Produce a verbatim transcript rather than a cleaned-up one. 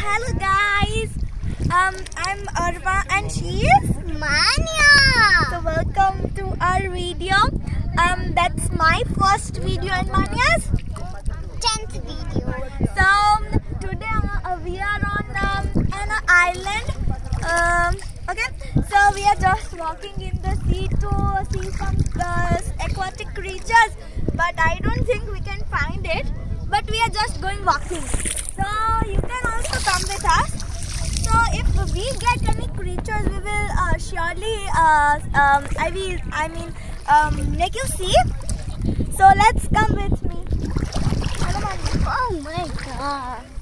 hello guys. Um, I'm Arva and she is Maanya. So welcome to our video. Um, that's my first video and Maanya's tenth video. So today uh, we are on um, an island. Um, okay. So we are just walking in the sea to see some uh, aquatic creatures, but I don't think we can find it. But we are just going walking. So you can also come with us. So if we get any creatures, we will uh, surely, uh, um, I will, I mean, um, make you see. So let's come with me. Oh my god.